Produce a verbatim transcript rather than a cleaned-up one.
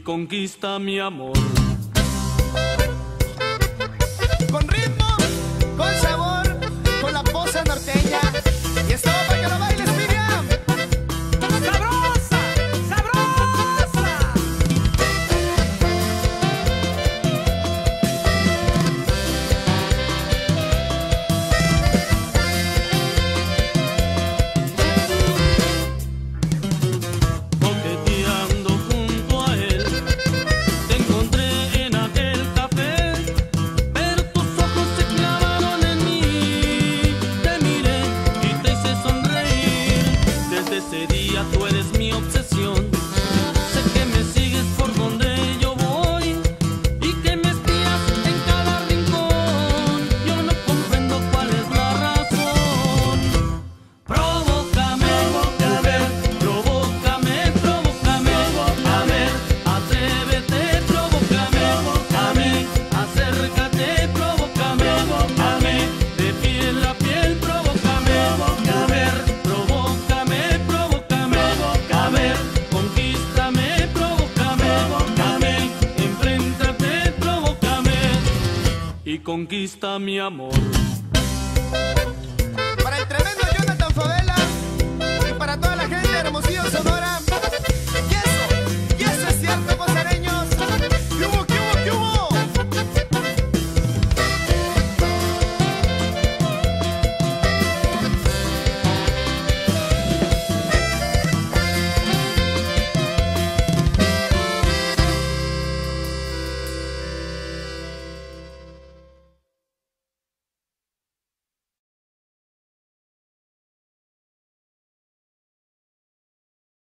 conquista mi amor. Con ritmo, con sabor, con la posa norteña. Y esto va para que lo bailes, Miriam. ¡Sabrosa! ¡Sabrosa! Coqueteando junto a él, te encontré en aquel café, pero tus ojos se clavaron en mí. Te miré y te hice sonreír. Desde ese día tú eres mi obsesión. Sé que me sigues por donde yo voy y que me espías en cada rincón. Yo no comprendo cuál es la razón. Provócame, a ver, provócame, provócame, a ver, atrévete, provócame, a mí, acércate, provócame, a mí, de piel a piel, provócame, a ver, provócame, provócame, a ver, conquístame, provócame, a mí, enfréntate, provócame y conquista mi amor.